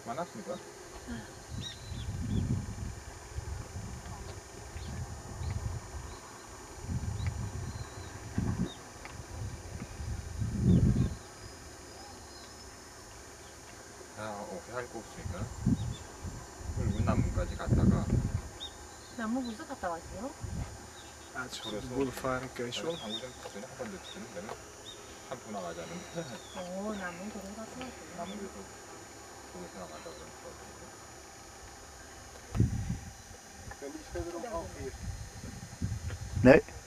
많았습니까? 살고 있으니까 붉은 나무까지 갔다가 나무 무슨 갔다 왔어요? Både far och jag så. 한번 듣기는 되면 한푼 나가자는 오, 나무 거기 가서 왔어요. 나무에서 거기서 나가자고 그러는 거 Men ni ska väl ha 네.